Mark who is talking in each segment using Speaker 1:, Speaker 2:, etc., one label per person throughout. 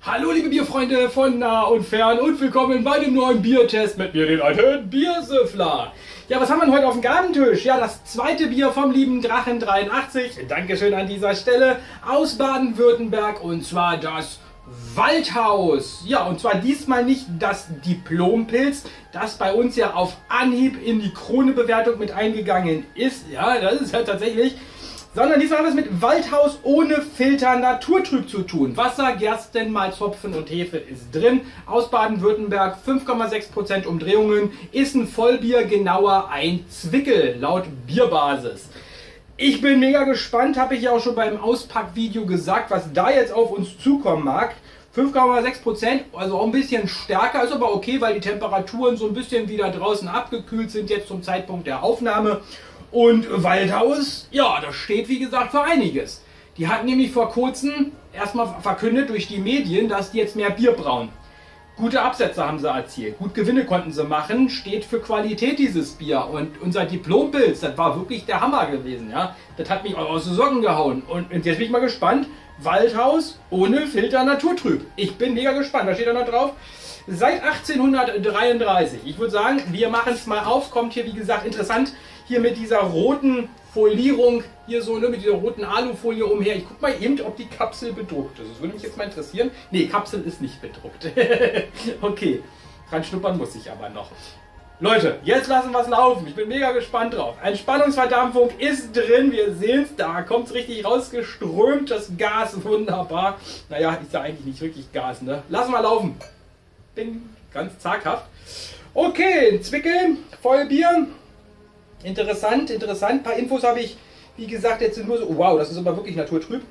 Speaker 1: Hallo liebe Bierfreunde von nah und fern und willkommen bei dem neuen Biertest mit mir, den alten Biersüffler. Ja, was haben wir denn heute auf dem Gabentisch? Ja, das zweite Bier vom lieben Drachen 83, Dankeschön an dieser Stelle, aus Baden-Württemberg, und zwar das Waldhaus. Ja, und zwar diesmal nicht das Diplompilz, das bei uns ja auf Anhieb in die Krone-Bewertung mit eingegangen ist. Ja, das ist ja tatsächlich... Sondern diesmal haben wir es mit Waldhaus ohne Filter naturtrüb zu tun. Wasser, Gersten, Malz, Hopfen und Hefe ist drin. Aus Baden-Württemberg, 5,6% Umdrehungen. Ist ein Vollbier, genauer ein Zwickel, laut Bierbasis. Ich bin mega gespannt, habe ich ja auch schon beim Auspackvideo gesagt, was da jetzt auf uns zukommen mag. 5,6%, also auch ein bisschen stärker, ist aber okay, weil die Temperaturen so ein bisschen wieder draußen abgekühlt sind jetzt zum Zeitpunkt der Aufnahme. Und Waldhaus, ja, das steht wie gesagt für einiges. Die hatten nämlich vor kurzem erstmal verkündet durch die Medien, dass die jetzt mehr Bier brauen. Gute Absätze haben sie erzielt, gut Gewinne konnten sie machen, steht für Qualität dieses Bier. Und unser Diplompilz, das war wirklich der Hammer gewesen, ja. Das hat mich auch aus den Socken gehauen. Und jetzt bin ich mal gespannt, Waldhaus ohne Filter naturtrüb. Ich bin mega gespannt, da steht da noch drauf. Seit 1833. Ich würde sagen, wir machen es mal auf, kommt hier wie gesagt interessant, hier mit dieser roten Folierung, hier so, ne, mit dieser roten Alufolie umher. Ich guck mal eben, ob die Kapsel bedruckt ist. Das würde mich jetzt mal interessieren. Ne, Kapsel ist nicht bedruckt. Okay, dran schnuppern muss ich aber noch. Leute, jetzt lassen wir es laufen. Ich bin mega gespannt drauf. Entspannungsverdampfung ist drin. Wir sehen es, da kommt es richtig rausgeströmt. Das Gas, wunderbar. Naja, ist ja eigentlich nicht wirklich Gas, ne? Lassen wir laufen. Bin ganz zaghaft. Okay, Zwickel, Vollbier. Interessant, interessant. Ein paar Infos habe ich, wie gesagt, jetzt nur so. Oh, wow, das ist aber wirklich naturtrüb.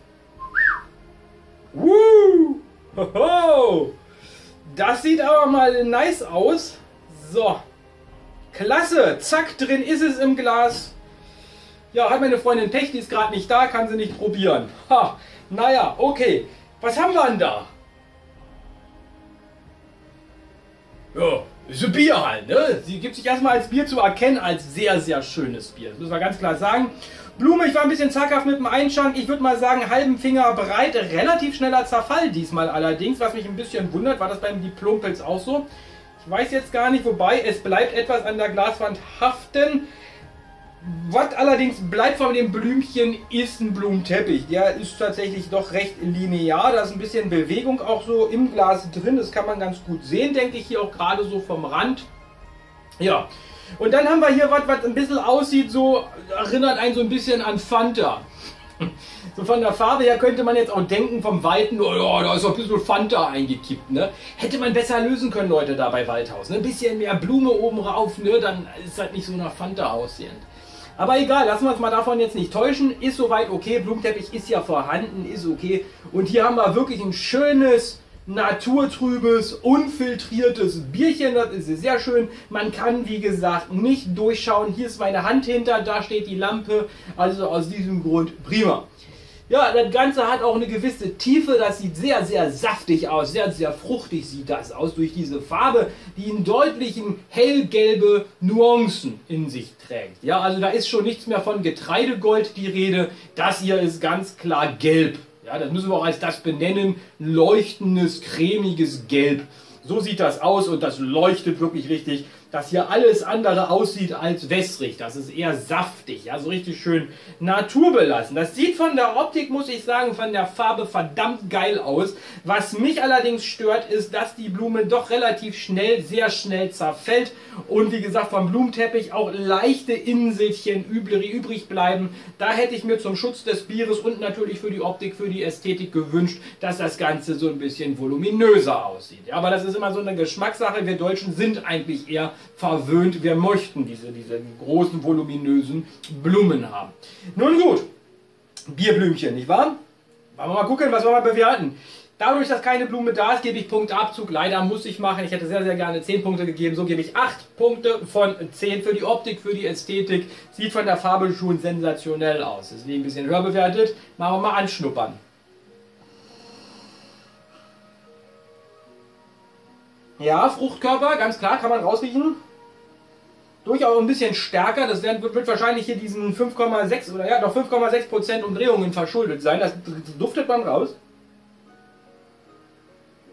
Speaker 1: Hoho. Das sieht aber mal nice aus. So. Klasse. Zack, drin ist es im Glas. Ja, hat meine Freundin Pech, die ist gerade nicht da, kann sie nicht probieren. Ha. Naja, okay. Was haben wir denn da? Ja, ist ein Bier halt, ne? Sie gibt sich erstmal als Bier zu erkennen, als sehr, sehr schönes Bier. Das müssen wir ganz klar sagen. Blume, ich war ein bisschen zaghaft mit dem Einschank. Ich würde mal sagen, halben Finger breit, relativ schneller Zerfall diesmal allerdings. Was mich ein bisschen wundert, war das beim Diplompilz auch so. Ich weiß jetzt gar nicht, wobei es bleibt etwas an der Glaswand haften. Was allerdings bleibt von dem Blümchen ist ein Blumenteppich. Der ist tatsächlich doch recht linear. Da ist ein bisschen Bewegung auch so im Glas drin. Das kann man ganz gut sehen, denke ich, hier auch gerade so vom Rand. Ja, und dann haben wir hier was ein bisschen aussieht, so erinnert einen so ein bisschen an Fanta. So von der Farbe her könnte man jetzt auch denken vom Weiten, oh ja, da ist doch ein bisschen Fanta eingekippt, ne? Hätte man besser lösen können, Leute, da bei Waldhaus. Ne? Ein bisschen mehr Blume oben rauf, ne? Dann ist halt nicht so nach Fanta aussehend. Aber egal, lassen wir uns mal davon jetzt nicht täuschen. Ist soweit okay, Blumenteppich ist ja vorhanden, ist okay. Und hier haben wir wirklich ein schönes, naturtrübes, unfiltriertes Bierchen. Das ist sehr schön. Man kann, wie gesagt, nicht durchschauen. Hier ist meine Hand hinter, da steht die Lampe. Also aus diesem Grund prima. Ja, das Ganze hat auch eine gewisse Tiefe, das sieht sehr, sehr saftig aus, sehr, sehr fruchtig sieht das aus durch diese Farbe, die in deutlichen hellgelbe Nuancen in sich trägt. Ja, also da ist schon nichts mehr von Getreidegold die Rede, das hier ist ganz klar gelb. Ja, das müssen wir auch als das benennen, leuchtendes, cremiges Gelb. So sieht das aus und das leuchtet wirklich richtig, dass hier alles andere aussieht als wässrig. Das ist eher saftig, ja, so richtig schön naturbelassen. Das sieht von der Optik, muss ich sagen, von der Farbe verdammt geil aus. Was mich allerdings stört, ist, dass die Blume doch relativ schnell, sehr schnell zerfällt. Und wie gesagt, vom Blumenteppich auch leichte Inselchen übrig bleiben. Da hätte ich mir zum Schutz des Bieres und natürlich für die Optik, für die Ästhetik gewünscht, dass das Ganze so ein bisschen voluminöser aussieht. Ja, aber das ist immer so eine Geschmackssache. Wir Deutschen sind eigentlich eher verwöhnt. Wir möchten diese großen, voluminösen Blumen haben. Nun gut, Bierblümchen, nicht wahr? Wollen wir mal gucken, was wir mal bewerten. Dadurch, dass keine Blume da ist, gebe ich Punktabzug. Leider muss ich machen. Ich hätte sehr, sehr gerne 10 Punkte gegeben. So gebe ich 8 Punkte von 10 für die Optik, für die Ästhetik. Sieht von der Farbe schon sensationell aus. Deswegen ein bisschen höher bewertet. Machen wir mal anschnuppern. Ja, Fruchtkörper, ganz klar, kann man rausriechen. Durchaus ein bisschen stärker, das wird wahrscheinlich hier diesen 5,6 oder ja, doch 5,6% Umdrehungen verschuldet sein. Das duftet man raus.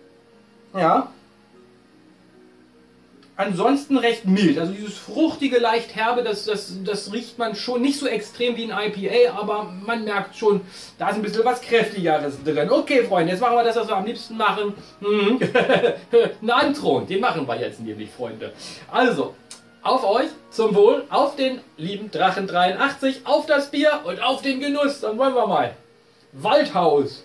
Speaker 1: Ja. Ansonsten recht mild. Also dieses fruchtige, leicht herbe, das riecht man schon nicht so extrem wie ein IPA, aber man merkt schon, da ist ein bisschen was Kräftigeres drin. Okay, Freunde, jetzt machen wir das, was wir am liebsten machen. Einen Antron, den machen wir jetzt nämlich, Freunde. Also, auf euch, zum Wohl, auf den lieben Drachen 83, auf das Bier und auf den Genuss. Dann wollen wir mal. Waldhaus.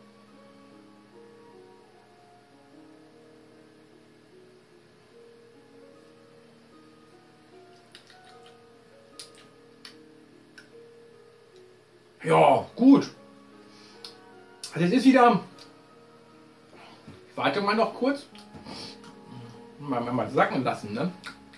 Speaker 1: Ja, gut. Also es ist wieder... Ich warte mal noch kurz. Mal sacken lassen, ne?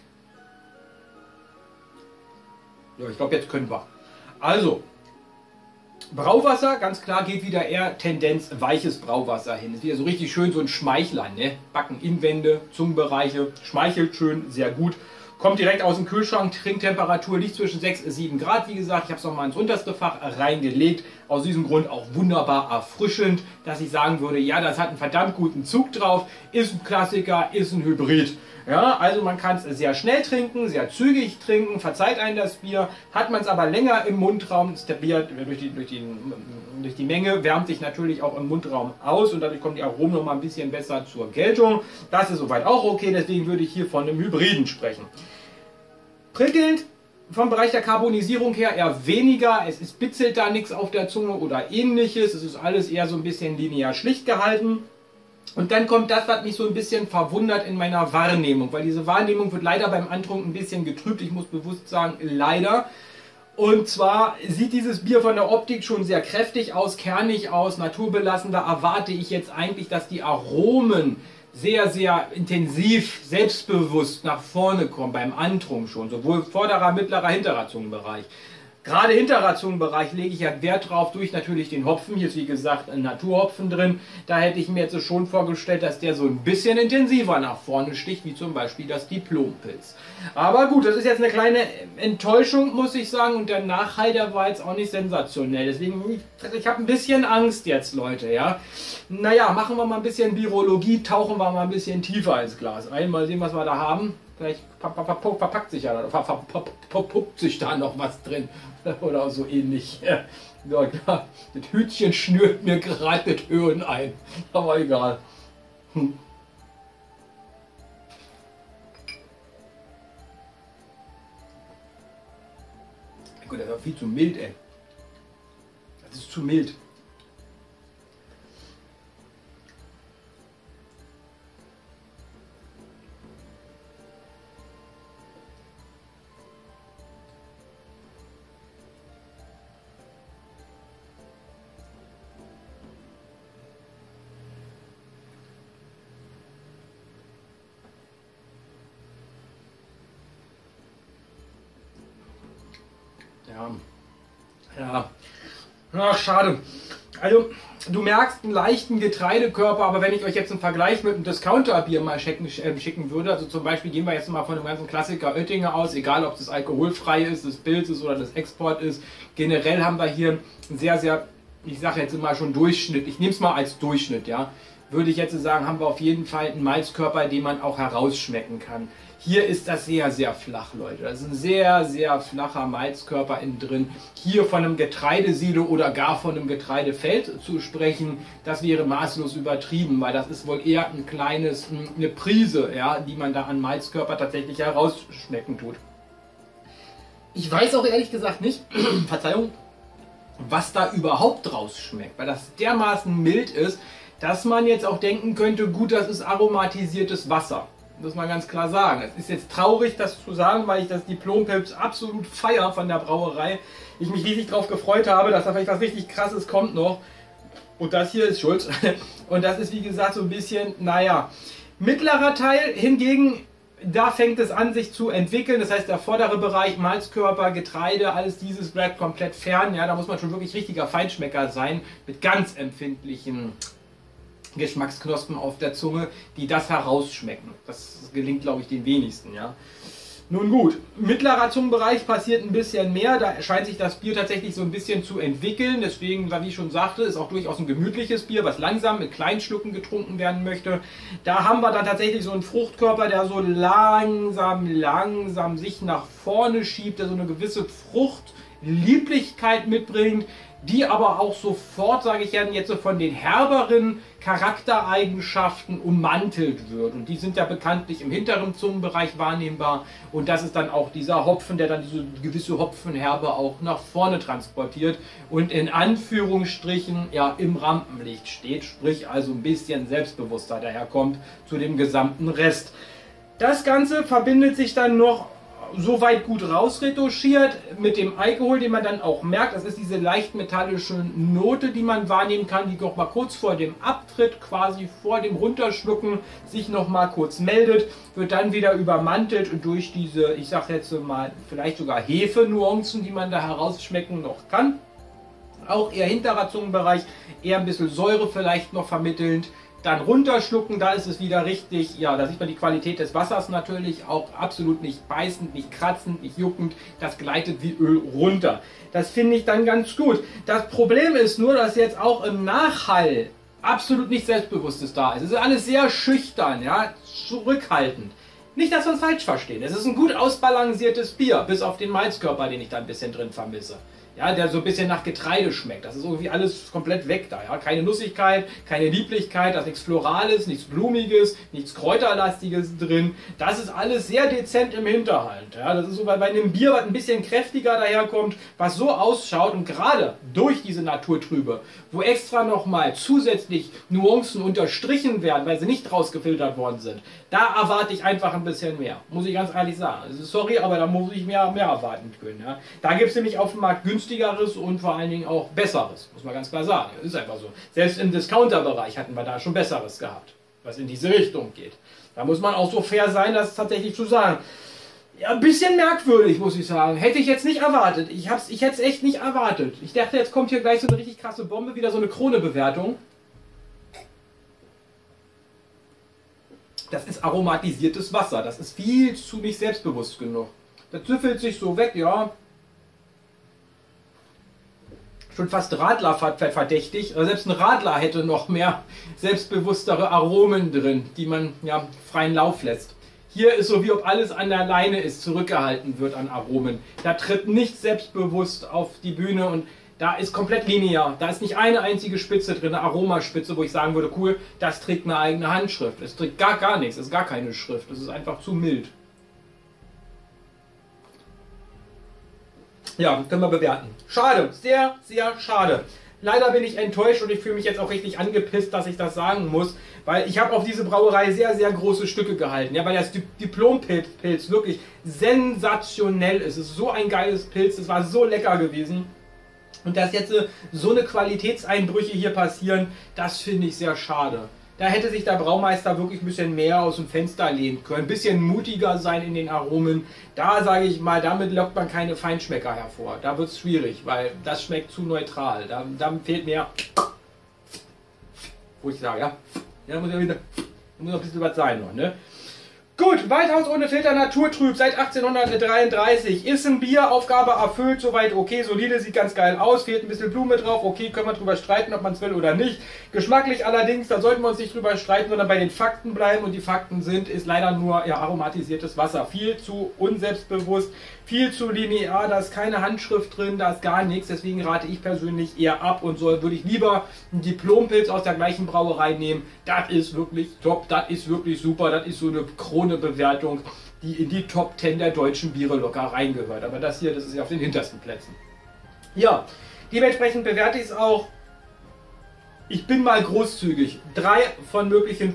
Speaker 1: Ja, ich glaube, jetzt können wir. Also, Brauwasser, ganz klar, geht wieder eher Tendenz weiches Brauwasser hin. Ist wieder so richtig schön so ein Schmeichlein, ne? Backen, Innenwände, Zungenbereiche, schmeichelt schön, sehr gut. Kommt direkt aus dem Kühlschrank, Trinktemperatur liegt zwischen 6 und 7 Grad. Wie gesagt, ich habe es nochmal ins unterste Fach reingelegt. Aus diesem Grund auch wunderbar erfrischend, dass ich sagen würde, ja, das hat einen verdammt guten Zug drauf. Ist ein Klassiker, ist ein Hybrid. Ja, also man kann es sehr schnell trinken, sehr zügig trinken, verzeiht einem das Bier. Hat man es aber länger im Mundraum, ist der Bier durch die Menge, wärmt sich natürlich auch im Mundraum aus und dadurch kommen die Aromen noch mal ein bisschen besser zur Geltung. Das ist soweit auch okay, deswegen würde ich hier von einem Hybriden sprechen. Prickelnd vom Bereich der Karbonisierung her eher weniger, es bitzelt da nichts auf der Zunge oder ähnliches, es ist alles eher so ein bisschen linear schlicht gehalten. Und dann kommt das, was mich so ein bisschen verwundert in meiner Wahrnehmung, weil diese Wahrnehmung wird leider beim Antrunk ein bisschen getrübt, ich muss bewusst sagen, leider. Und zwar sieht dieses Bier von der Optik schon sehr kräftig aus, kernig aus, naturbelassen. Da erwarte ich jetzt eigentlich, dass die Aromen sehr, sehr intensiv, selbstbewusst nach vorne kommen, beim Antrunk schon, sowohl vorderer, mittlerer, hinterer Zungenbereich. Gerade hinterer Zungenbereich lege ich ja Wert drauf, durch natürlich den Hopfen. Hier ist wie gesagt ein Naturhopfen drin. Da hätte ich mir jetzt schon vorgestellt, dass der so ein bisschen intensiver nach vorne sticht, wie zum Beispiel das Diplompilz. Aber gut, das ist jetzt eine kleine Enttäuschung, muss ich sagen. Und der Nachhall, der war jetzt auch nicht sensationell. Deswegen, ich habe ein bisschen Angst jetzt, Leute. Ja? Naja, machen wir mal ein bisschen Virologie, tauchen wir mal ein bisschen tiefer ins Glas ein. Mal sehen, was wir da haben. Vielleicht verpackt sich ja, verpuppt sich da noch was drin oder so ähnlich. Ja, klar, das Hütchen schnürt mir gerade das Höhen ein, aber egal. Gut, das ist aber viel zu mild, ey. Das ist zu mild. Ja. Ach, schade. Also, du merkst einen leichten Getreidekörper, aber wenn ich euch jetzt einen Vergleich mit einem Discounter-Bier mal schicken würde, also zum Beispiel gehen wir jetzt mal von dem ganzen Klassiker Oettinger aus, egal ob das alkoholfrei ist, das Pilz ist oder das Export ist, generell haben wir hier einen sehr, sehr, ich sage jetzt immer schon Durchschnitt, ich nehme es mal als Durchschnitt, ja, würde ich jetzt sagen, haben wir auf jeden Fall einen Malzkörper, den man auch herausschmecken kann. Hier ist das sehr, sehr flach, Leute. Das ist ein sehr, sehr flacher Malzkörper innen drin. Hier von einem Getreidesilo oder gar von einem Getreidefeld zu sprechen, das wäre maßlos übertrieben, weil das ist wohl eher ein kleines, eine Prise, ja, die man da an Malzkörper tatsächlich herausschmecken tut. Ich weiß auch ehrlich gesagt nicht, Verzeihung, was da überhaupt draus schmeckt, weil das dermaßen mild ist, dass man jetzt auch denken könnte, gut, das ist aromatisiertes Wasser. Muss man ganz klar sagen. Es ist jetzt traurig, das zu sagen, weil ich das Diplompilz absolut feiere von der Brauerei. Ich mich riesig darauf gefreut habe, dass da vielleicht was richtig Krasses kommt noch. Und das hier ist schuld. Und das ist wie gesagt so ein bisschen, naja. Mittlerer Teil hingegen, da fängt es an sich zu entwickeln. Das heißt, der vordere Bereich, Malzkörper, Getreide, alles dieses bleibt komplett fern. Ja, da muss man schon wirklich richtiger Feinschmecker sein. Mit ganz empfindlichen Geschmacksknospen auf der Zunge, die das herausschmecken. Das gelingt, glaube ich, den wenigsten. Ja. Nun gut, mittlerer Zungenbereich passiert ein bisschen mehr, da scheint sich das Bier tatsächlich so ein bisschen zu entwickeln, deswegen, wie ich schon sagte, ist auch durchaus ein gemütliches Bier, was langsam mit kleinen Schlucken getrunken werden möchte. Da haben wir dann tatsächlich so einen Fruchtkörper, der so langsam sich nach vorne schiebt, der so eine gewisse Fruchtlieblichkeit mitbringt, die aber auch sofort, sage ich ja jetzt so, von den herberen Charaktereigenschaften ummantelt wird. Und die sind ja bekanntlich im hinteren Zungenbereich wahrnehmbar. Und das ist dann auch dieser Hopfen, der dann diese gewisse Hopfenherbe auch nach vorne transportiert und in Anführungsstrichen ja im Rampenlicht steht, sprich also ein bisschen selbstbewusster daherkommt zu dem gesamten Rest. Das Ganze verbindet sich dann noch soweit gut rausretuschiert mit dem Alkohol, den man dann auch merkt. Das ist diese leicht metallische Note, die man wahrnehmen kann, die noch mal kurz vor dem Abtritt, quasi vor dem Runterschlucken, sich noch mal kurz meldet, wird dann wieder übermantelt durch diese, ich sag jetzt mal, vielleicht sogar Hefe-Nuancen, die man da herausschmecken noch kann. Auch eher hinterer Zungenbereich, eher ein bisschen Säure vielleicht noch vermittelnd. Dann runterschlucken, da ist es wieder richtig, ja, da sieht man die Qualität des Wassers natürlich, auch absolut nicht beißend, nicht kratzend, nicht juckend, das gleitet wie Öl runter. Das finde ich dann ganz gut. Das Problem ist nur, dass jetzt auch im Nachhall absolut nichts Selbstbewusstes da ist. Es ist alles sehr schüchtern, ja, zurückhaltend. Nicht, dass wir uns falsch verstehen, es ist ein gut ausbalanciertes Bier, bis auf den Malzkörper, den ich da ein bisschen drin vermisse. Ja, der so ein bisschen nach Getreide schmeckt. Das ist irgendwie alles komplett weg da. Ja? Keine Nussigkeit, keine Lieblichkeit, da ist nichts Florales, nichts Blumiges, nichts Kräuterlastiges drin. Das ist alles sehr dezent im Hinterhalt. Ja? Das ist so bei einem Bier, was ein bisschen kräftiger daherkommt, was so ausschaut und gerade durch diese Naturtrübe, wo extra nochmal zusätzlich Nuancen unterstrichen werden, weil sie nicht rausgefiltert worden sind, da erwarte ich einfach ein bisschen mehr. Muss ich ganz ehrlich sagen. Also sorry, aber da muss ich mehr erwarten können. Ja? Da gibt es nämlich auf dem Markt günstigeres und vor allen Dingen auch besseres. Muss man ganz klar sagen. Das ist einfach so. Selbst im Discounter-Bereich hatten wir da schon besseres gehabt, was in diese Richtung geht. Da muss man auch so fair sein, das tatsächlich zu sagen. Ja, ein bisschen merkwürdig, muss ich sagen. Hätte ich jetzt nicht erwartet. Ich hätte es echt nicht erwartet. Ich dachte, jetzt kommt hier gleich so eine richtig krasse Bombe, wieder so eine Krone-Bewertung. Das ist aromatisiertes Wasser. Das ist viel zu mich selbstbewusst genug. Das süffelt sich so weg, ja. Schon fast Radler verdächtig. Also selbst ein Radler hätte noch mehr selbstbewusstere Aromen drin, die man ja freien Lauf lässt. Hier ist so, wie ob alles an der Leine ist, zurückgehalten wird an Aromen. Da tritt nicht selbstbewusst auf die Bühne und da ist komplett linear. Da ist nicht eine einzige Spitze drin, eine Aromaspitze, wo ich sagen würde, cool, das trägt eine eigene Handschrift. Es trägt gar nichts, es ist gar keine Schrift. Es ist einfach zu mild. Ja, können wir bewerten. Schade, sehr, sehr schade. Leider bin ich enttäuscht und ich fühle mich jetzt auch richtig angepisst, dass ich das sagen muss, weil ich habe auf diese Brauerei sehr, sehr große Stücke gehalten. Ja, weil das Diplompilz wirklich sensationell ist. Es ist so ein geiles Pilz, es war so lecker gewesen. Und dass jetzt so eine Qualitätseinbrüche hier passieren, das finde ich sehr schade. Da hätte sich der Braumeister wirklich ein bisschen mehr aus dem Fenster lehnen können, ein bisschen mutiger sein in den Aromen. Da sage ich mal, damit lockt man keine Feinschmecker hervor. Da wird es schwierig, weil das schmeckt zu neutral. Da fehlt mir, wo ich sage, ja, muss ja wieder, muss noch ein bisschen was sein noch, ne? Gut, Waldhaus ohne Filter Naturtrüb seit 1833. Ist ein Bier, Aufgabe erfüllt, soweit okay, solide, sieht ganz geil aus, fehlt ein bisschen Blume drauf, okay, können wir drüber streiten, ob man es will oder nicht. Geschmacklich allerdings, da sollten wir uns nicht drüber streiten, sondern bei den Fakten bleiben und die Fakten sind, ist leider nur ja, aromatisiertes Wasser. Viel zu unselbstbewusst, viel zu linear, da ist keine Handschrift drin, da ist gar nichts, deswegen rate ich persönlich eher ab und so würde ich lieber einen Diplompilz aus der gleichen Brauerei nehmen. Das ist wirklich top, das ist wirklich super, das ist so eine Krone-Bewertung, die in die Top 10 der deutschen Biere locker reingehört. Aber das hier, das ist ja auf den hintersten Plätzen. Ja, dementsprechend bewerte ich es auch. Ich bin mal großzügig. 3 von möglichen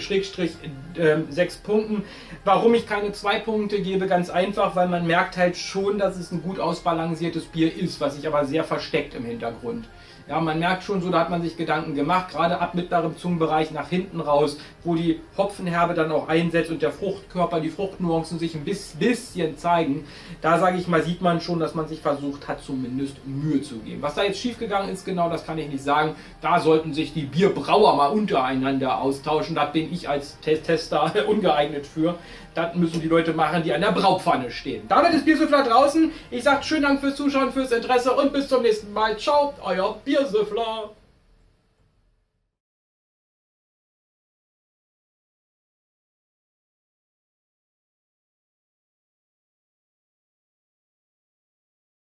Speaker 1: 5/6 Punkten. Warum ich keine 2 Punkte gebe? Ganz einfach, weil man merkt halt schon, dass es ein gut ausbalanciertes Bier ist, was sich aber sehr versteckt im Hintergrund. Ja, man merkt schon so, da hat man sich Gedanken gemacht, gerade ab mittlerem Zungenbereich nach hinten raus, wo die Hopfenherbe dann auch einsetzt und der Fruchtkörper, die Fruchtnuancen sich ein bisschen zeigen. Da sage ich mal, sieht man schon, dass man sich versucht hat, zumindest Mühe zu geben. Was da jetzt schiefgegangen ist, genau, das kann ich nicht sagen. Da sollten sich die Bierbrauer mal untereinander austauschen. Da bin ich als Tester ungeeignet für. Das müssen die Leute machen, die an der Braupfanne stehen. Damit ist Biersüffler draußen. Ich sage schönen Dank fürs Zuschauen, fürs Interesse und bis zum nächsten Mal. Ciao, euer Biersüffler.